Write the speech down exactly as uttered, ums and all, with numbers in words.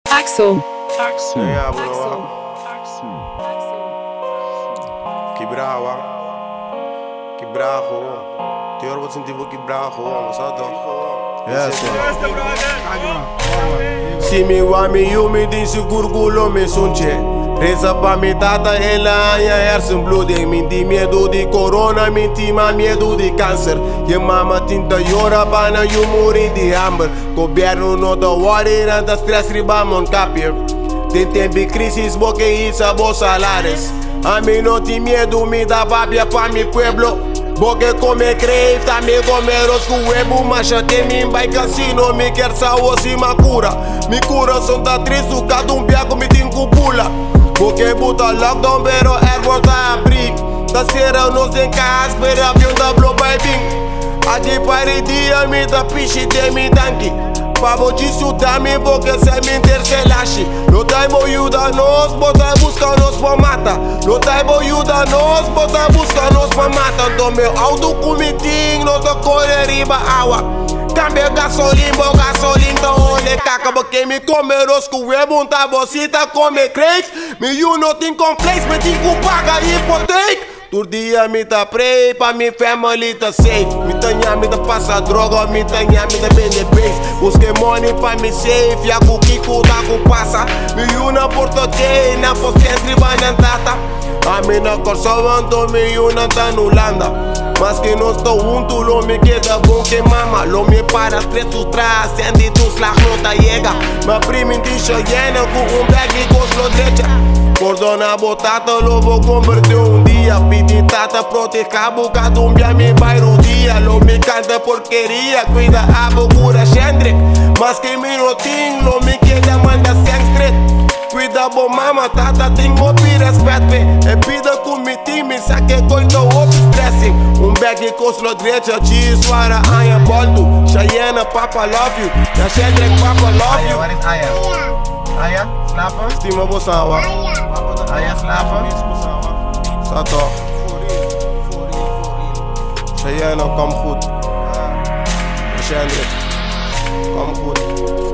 Axel. Axel. Ja, bro. Quebrar, wa. Quebrar, ho. Tem hora você tipo quebrar, ho. Só dó. Yes, Si mi wami yu mi din sigur gulo mi sunce. Reza pa mi tata ela anya hersen bloeding. Minti miedo di corona, minti ma miedo di câncer. Je mama tinta llora bana yu muri di hambre. Governo no da worry nada stress riba mon capir. Tem tempo crisis porque isso bo salares. A mim não tem medo, me dá babia pa mi pueblo. Porque come crave, também comer os cuebo. Mas já tem mim, vai casino, me quer saúde e ma cura. Me cura, são da triste, cada um biaco me tem cupula. Porque buta lockdown, pero airport tá abrir. Da cera, nós em casa, pero avião da blow by bing. Aqui para dia, me dá piche, tem me tanque. Pabo disso também, porque se me intercelaste. No time ajuda nós, bota busca nós pra mata. No time ajuda nós, bota busca nós pra mata. Então meu auto comitinho, nós a correr riba água. Cambia gasolina, bom gasolina, então onde caca. Porque me comer os cuebos, tá bocita, come crepes. Me you não tem complexo, me tem que pagar hipoteca. Todo dia me tá prey, pra mi family tá safe. Me tanha, me tá passa droga, me tanha, me tá vender base. Busquei money pra me safe, e a Kiko tá com passa. Me una português, na postens riba na tata. A mim na Kosovo, me una tá no Holanda. Mas que não estou junto, lo me queda bom que mama. Lo me para preto trás, sente tu slag não tá llega. Ma prima indícia llena, com um bag e gosto derecha. Cordona botata, lo vou converter um dia. Pedi tata, proteger bocado, um dia me bairro dia. Lo me canta porqueria, cuida a bocura Shendrick. Mas que me não tem, lo me queda manda sangre. Cuida bom mama, tata, tem mopi respeito. É vida com mi time, saque coito op stressing. Um bag com slo direita, de suara, anha boldo. Cheyenne, papa love you. Ja Shendrick, papa love you. What is Aya? Aya, slapen? Stima bosawa. Aya, slapen? Sato. Cheyenne, kom goed. Shendrick, kom goed.